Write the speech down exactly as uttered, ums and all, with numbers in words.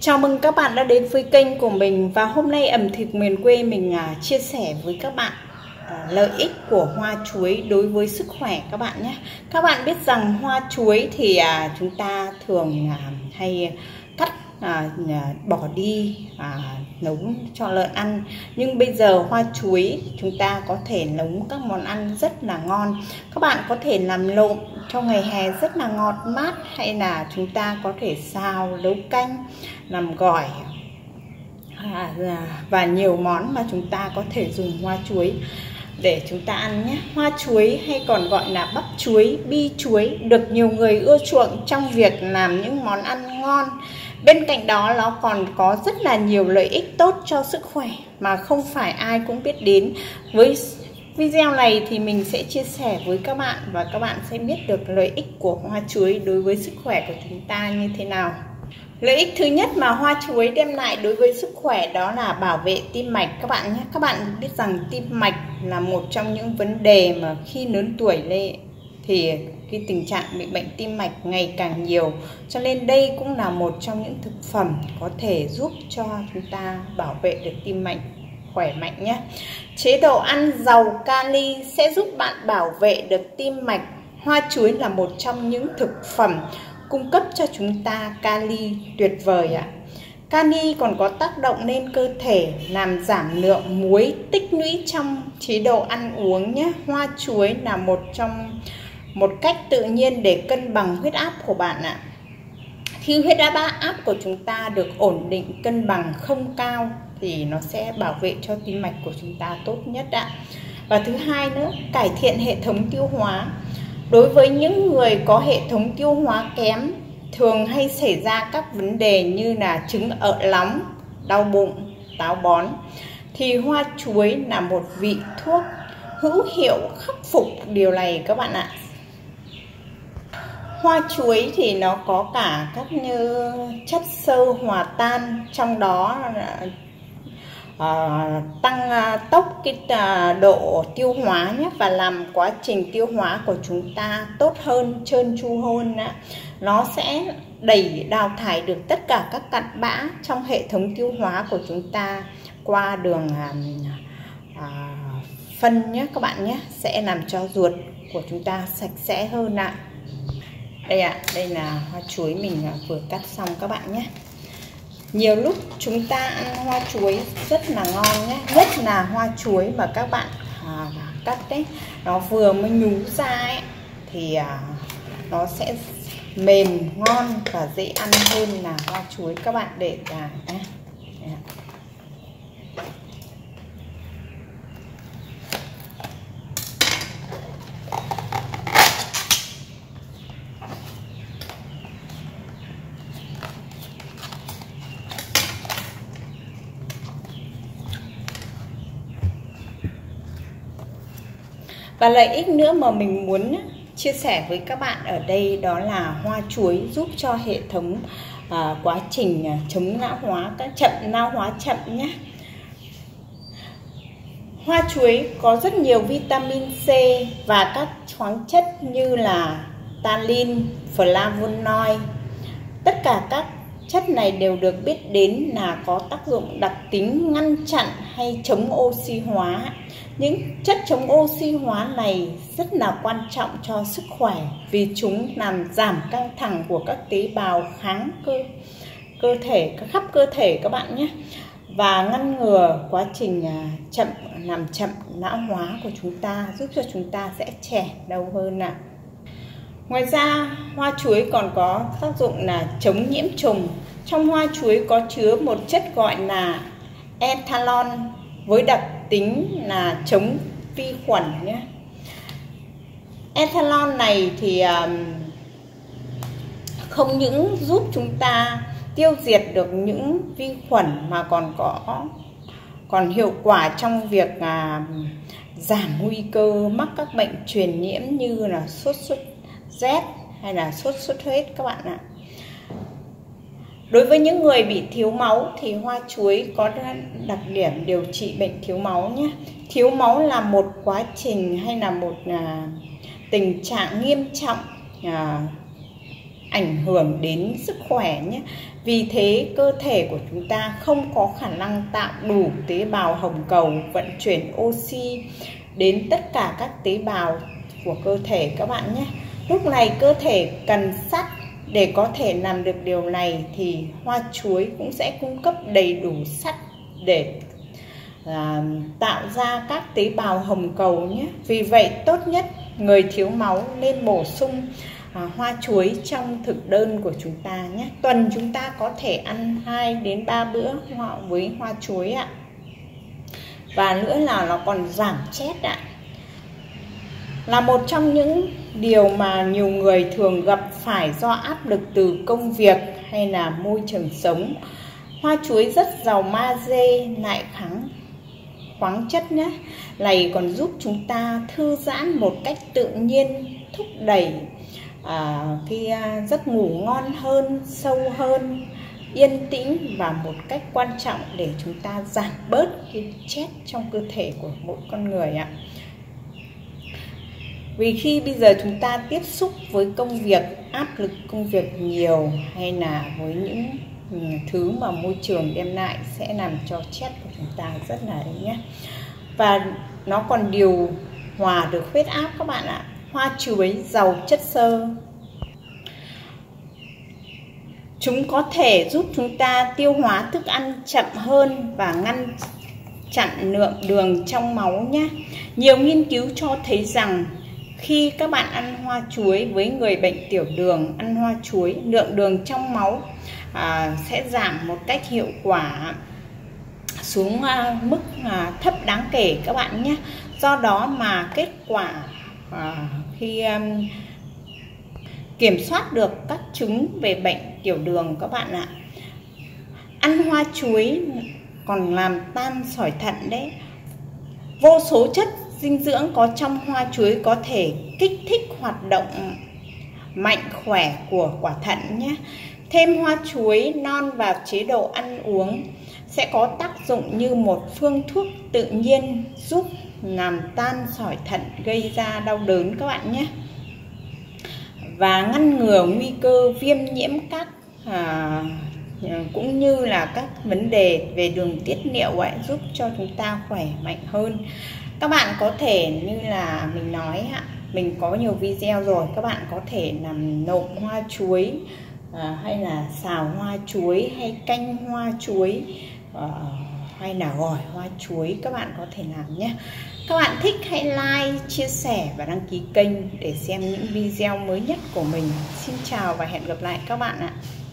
Chào mừng các bạn đã đến với kênh của mình. Và hôm nay ẩm thực miền quê mình à, chia sẻ với các bạn à, lợi ích của hoa chuối đối với sức khỏe các bạn nhé. Các bạn biết rằng hoa chuối thì à, chúng ta thường à, hay cắt à, bỏ đi à, nấu cho lợn ăn. Nhưng bây giờ hoa chuối chúng ta có thể nấu các món ăn rất là ngon. Các bạn có thể làm lộn trong ngày hè rất là ngọt mát, hay là chúng ta có thể xào nấu canh, làm gỏi à, và nhiều món mà chúng ta có thể dùng hoa chuối để chúng ta ăn nhé. Hoa chuối hay còn gọi là bắp chuối, bi chuối được nhiều người ưa chuộng trong việc làm những món ăn ngon. Bên cạnh đó nó còn có rất là nhiều lợi ích tốt cho sức khỏe mà không phải ai cũng biết đến. Với video này thì mình sẽ chia sẻ với các bạn và các bạn sẽ biết được lợi ích của hoa chuối đối với sức khỏe của chúng ta như thế nào. Lợi ích thứ nhất mà hoa chuối đem lại đối với sức khỏe đó là bảo vệ tim mạch các bạn nhé. Các bạn biết rằng tim mạch là một trong những vấn đề mà khi lớn tuổi lên thì cái tình trạng bị bệnh tim mạch ngày càng nhiều. Cho nên đây cũng là một trong những thực phẩm có thể giúp cho chúng ta bảo vệ được tim mạch khỏe mạnh nhé. Chế độ ăn giàu kali sẽ giúp bạn bảo vệ được tim mạch. Hoa chuối là một trong những thực phẩm cung cấp cho chúng ta kali tuyệt vời ạ. Kali còn có tác động lên cơ thể, làm giảm lượng muối tích lũy trong chế độ ăn uống nhé. Hoa chuối là một trong một cách tự nhiên để cân bằng huyết áp của bạn ạ. Khi huyết áp áp của chúng ta được ổn định, cân bằng, không cao thì nó sẽ bảo vệ cho tim mạch của chúng ta tốt nhất ạ. Và thứ hai nữa, cải thiện hệ thống tiêu hóa. Đối với những người có hệ thống tiêu hóa kém, thường hay xảy ra các vấn đề như là chứng ợ nóng, đau bụng, táo bón, thì hoa chuối là một vị thuốc hữu hiệu khắc phục điều này các bạn ạ. Hoa chuối thì nó có cả các như chất xơ hòa tan, trong đó À, tăng à, tốc cái à, độ tiêu hóa nhé, và làm quá trình tiêu hóa của chúng ta tốt hơn, trơn tru hơn. Á. Nó sẽ đẩy đào thải được tất cả các cặn bã trong hệ thống tiêu hóa của chúng ta qua đường à, à, phân nhé các bạn nhé, sẽ làm cho ruột của chúng ta sạch sẽ hơn ạ. Đây ạ, à, đây là hoa chuối mình vừa cắt xong các bạn nhé. Nhiều lúc chúng ta ăn hoa chuối rất là ngon nhé, nhất là hoa chuối mà các bạn à, cắt đấy, nó vừa mới nhú ra ấy, thì à, nó sẽ mềm, ngon và dễ ăn hơn là hoa chuối các bạn để cả nhé. Và lợi ích nữa mà mình muốn chia sẻ với các bạn ở đây đó là hoa chuối giúp cho hệ thống à, quá trình à, chống lão hóa, các chậm lão hóa chậm nhé. Hoa chuối có rất nhiều vitamin C và các khoáng chất như là tannin, flavonoid. Tất cả các chất này đều được biết đến là có tác dụng đặc tính ngăn chặn hay chống oxy hóa. Những chất chống oxy hóa này rất là quan trọng cho sức khỏe vì chúng làm giảm căng thẳng của các tế bào kháng cơ cơ thể khắp cơ thể các bạn nhé, và ngăn ngừa quá trình chậm làm chậm lão hóa của chúng ta, giúp cho chúng ta sẽ trẻ lâu hơn ạ. Ngoài ra, hoa chuối còn có tác dụng là chống nhiễm trùng. Trong hoa chuối có chứa một chất gọi là ethanol với đặc tính là chống vi khuẩn nhé. Ethanol này thì um, không những giúp chúng ta tiêu diệt được những vi khuẩn mà còn có còn hiệu quả trong việc uh, giảm nguy cơ mắc các bệnh truyền nhiễm như là sốt xuất rét hay là sốt xuất huyết các bạn ạ. Đối với những người bị thiếu máu thì hoa chuối có đặc điểm điều trị bệnh thiếu máu nhé. Thiếu máu là một quá trình hay là một à, tình trạng nghiêm trọng à, ảnh hưởng đến sức khỏe nhé. Vì thế cơ thể của chúng ta không có khả năng tạo đủ tế bào hồng cầu vận chuyển oxy đến tất cả các tế bào của cơ thể các bạn nhé. Lúc này cơ thể cần sắt. Để có thể làm được điều này thì hoa chuối cũng sẽ cung cấp đầy đủ sắt để à, tạo ra các tế bào hồng cầu nhé. Vì vậy tốt nhất người thiếu máu nên bổ sung à, hoa chuối trong thực đơn của chúng ta nhé. Tuần chúng ta có thể ăn hai đến ba bữa với hoa chuối ạ. Và nữa là nó còn giảm stress ạ. Là một trong những điều mà nhiều người thường gặp phải do áp lực từ công việc hay là môi trường sống. Hoa chuối rất giàu magie, lại kháng khoáng chất nhé. Này còn giúp chúng ta thư giãn một cách tự nhiên, thúc đẩy à, khi à, giấc ngủ ngon hơn, sâu hơn, yên tĩnh, và một cách quan trọng để chúng ta giảm bớt cái stress trong cơ thể của mỗi con người ạ. Vì khi bây giờ chúng ta tiếp xúc với công việc, áp lực công việc nhiều, hay là với những thứ mà môi trường đem lại sẽ làm cho stress của chúng ta rất là đấy nhé. Và nó còn điều hòa được huyết áp các bạn ạ. Hoa chuối giàu chất xơ. Chúng có thể giúp chúng ta tiêu hóa thức ăn chậm hơn và ngăn chặn lượng đường trong máu nhé. Nhiều nghiên cứu cho thấy rằng khi các bạn ăn hoa chuối với người bệnh tiểu đường, ăn hoa chuối, lượng đường trong máu à, sẽ giảm một cách hiệu quả xuống à, mức à, thấp đáng kể các bạn nhé. Do đó mà kết quả à, khi à, kiểm soát được các chứng về bệnh tiểu đường các bạn ạ. Ăn hoa chuối còn làm tan sỏi thận đấy. Vô số chất dinh dưỡng có trong hoa chuối có thể kích thích hoạt động mạnh khỏe của quả thận nhé. Thêm hoa chuối non vào chế độ ăn uống sẽ có tác dụng như một phương thuốc tự nhiên giúp làm tan sỏi thận gây ra đau đớn các bạn nhé. Và ngăn ngừa nguy cơ viêm nhiễm các à, cũng như là các vấn đề về đường tiết niệu ấy, giúp cho chúng ta khỏe mạnh hơn. Các bạn có thể như là mình nói ạ, mình có nhiều video rồi, các bạn có thể làm nộm hoa chuối à, hay là xào hoa chuối, hay canh hoa chuối à, hay là gỏi hoa chuối, các bạn có thể làm nhé. Các bạn thích hãy like, chia sẻ và đăng ký kênh để xem những video mới nhất của mình. Xin chào và hẹn gặp lại các bạn ạ.